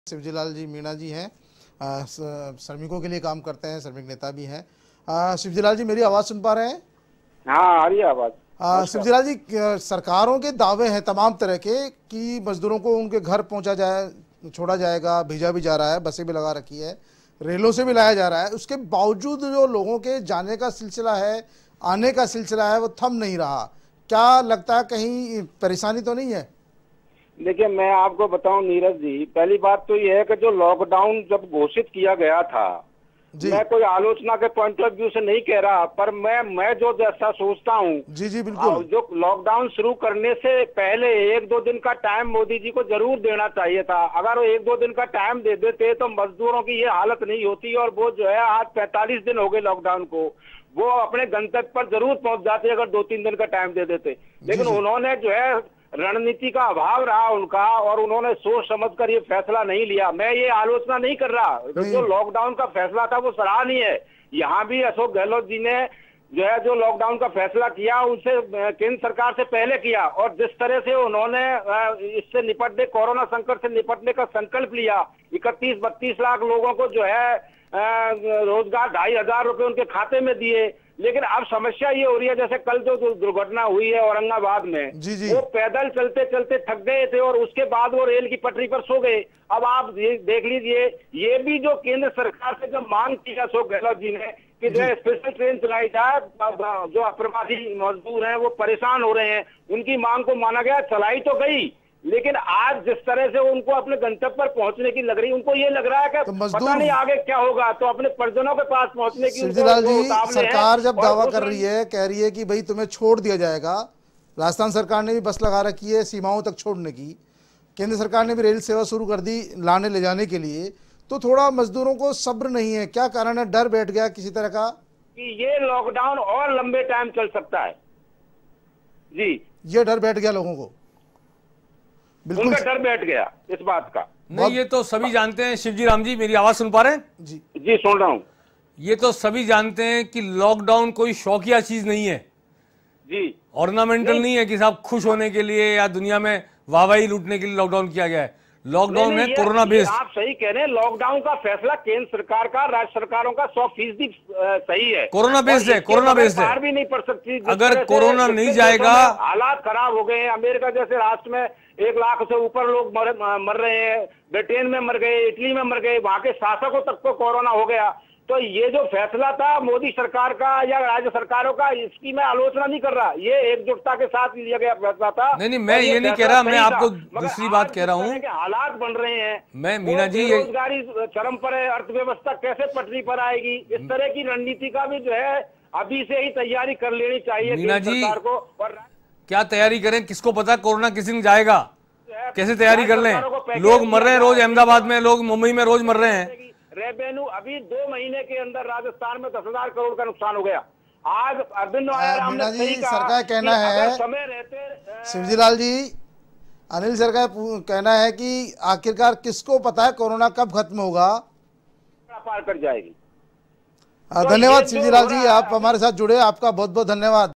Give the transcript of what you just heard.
शिवजीलाल जी मीणा जी हैं, श्रमिकों के लिए काम करते हैं, श्रमिक नेता भी हैं। शिवजीलाल जी मेरी आवाज़ सुन पा रहे हैं? हाँ आ रही है आवाज़। शिवजीलाल जी, सरकारों के दावे हैं तमाम तरह के कि मजदूरों को उनके घर पहुंचा जाए, छोड़ा जाएगा, भेजा भी जा रहा है, बसें भी लगा रखी है, रेलों से भी लाया जा रहा है। उसके बावजूद जो लोगों के जाने का सिलसिला है, आने का सिलसिला है, वो थम नहीं रहा। क्या लगता है कहीं परेशानी तो नहीं है? देखिए मैं आपको बताऊं नीरज जी, पहली बात तो ये है कि जो लॉकडाउन जब घोषित किया गया था, मैं कोई आलोचना के पॉइंट ऑफ व्यू से नहीं कह रहा, पर मैं जो जैसा सोचता हूँ, जी बिल्कुल, जो लॉकडाउन शुरू करने से पहले 1-2 दिन का टाइम मोदी जी को जरूर देना चाहिए था। अगर वो 1-2 दिन का टाइम दे देते तो मजदूरों की ये हालत नहीं होती और वो जो है आज 45 दिन हो गए लॉकडाउन को, वो अपने गंतव्य पर जरूर पहुंच जाते अगर 2-3 दिन का टाइम दे देते। लेकिन उन्होंने जो है रणनीति का अभाव रहा उनका और उन्होंने सोच समझकर ये फैसला नहीं लिया। मैं ये आलोचना नहीं कर रहा, जो लॉकडाउन का फैसला था वो सराहनीय है। यहाँ भी अशोक गहलोत जी ने जो है जो लॉकडाउन का फैसला किया उनसे केंद्र सरकार से पहले किया, और जिस तरह से उन्होंने इससे निपटने, कोरोना संकट से निपटने का संकल्प लिया, 31-32 लाख लोगों को जो है रोजगार 2,500 रुपए उनके खाते में दिए। लेकिन अब समस्या ये हो रही है, जैसे कल जो दुर्घटना हुई है औरंगाबाद में, वो पैदल चलते चलते थक गए थे और उसके बाद वो रेल की पटरी पर सो गए। अब आप देख लीजिए, ये भी जो केंद्र सरकार से जो मांग की अशोक गहलोत जी ने कि जो स्पेशल ट्रेन चलाई जाए, जो अप्रवासी मजदूर हैं वो परेशान हो रहे हैं, उनकी मांग को माना गया, चलाई तो गई, लेकिन आज जिस तरह से उनको अपने गंतव्य पर पहुंचने की लग रही, उनको ये लग रहा है कि तो पता नहीं आगे क्या होगा, तो अपने परिजनों के पास पहुंचने की सरकार जब दावा कर रही है, कह रही है कि भाई तुम्हें छोड़ दिया जाएगा। राजस्थान सरकार ने भी बस लगा रखी है सीमाओं तक छोड़ने की, केंद्र सरकार ने भी रेल सेवा शुरू कर दी लाने ले जाने के लिए, तो थोड़ा मजदूरों को सब्र नहीं है। क्या कारण है? डर बैठ गया किसी तरह का कि ये लॉकडाउन और लंबे टाइम चल सकता है? जी, ये डर बैठ गया लोगों को, बिल्कुल उनका डर बैठ गया इस बात का। नहीं, ये तो सभी जानते हैं। शिवजी राम जी मेरी आवाज सुन पा रहे हैं? जी सुन रहा हूं। ये तो सभी जानते हैं कि लॉकडाउन कोई शौकिया चीज नहीं है जी, ऑर्नामेंटल नहीं है कि साहब खुश होने के लिए या दुनिया में वाहवाही लूटने के लिए लॉकडाउन किया गया है। लॉकडाउन है कोरोना बेस्ड। आप सही कह रहे हैं, लॉकडाउन का फैसला केंद्र सरकार का, राज्य सरकारों का 100% सही है। कोरोना बेस्ड है, कोरोना बेस्ड है, भी नहीं पड़ सकती। अगर कोरोना नहीं जाएगा, हालात खराब हो गए हैं। अमेरिका जैसे राष्ट्र में 1 लाख से ऊपर लोग मर रहे हैं, ब्रिटेन में मर गए, इटली में मर गए, वहां के शासकों तक को कोरोना हो गया। तो ये जो फैसला था मोदी सरकार का या राज्य सरकारों का, इसकी मैं आलोचना नहीं कर रहा, ये एकजुटता के साथ लिया गया फैसला था। नहीं, मैं ये नहीं कह रहा, मैं आपको दूसरी बात कह रहा हूँ। हालात बन रहे हैं, मैं मीणा जी, बेरोजगारी चरम पर है, अर्थव्यवस्था कैसे पटरी पर आएगी, इस तरह की रणनीति का भी जो है अभी से ही तैयारी कर लेनी चाहिए मीणा जी। सरकार को। और क्या तैयारी करें, किसको पता कोरोना किस दिन जाएगा, कैसे तैयारी कर लें? लोग मर रहे हैं रोज, अहमदाबाद में लोग, मुंबई में रोज मर रहे हैं। रेवेन्यू अभी 2 महीने के अंदर राजस्थान में 10,000 करोड़ का नुकसान हो गया। आज अरविंद सरकार कहना है, समय रहते शिवजीलाल जी, अनिल सर का कहना है कि आखिरकार किसको पता है कोरोना कब खत्म होगा, पार कर जाएगी। धन्यवाद शिवजीलाल जी, आप हमारे साथ जुड़े, आपका बहुत बहुत धन्यवाद।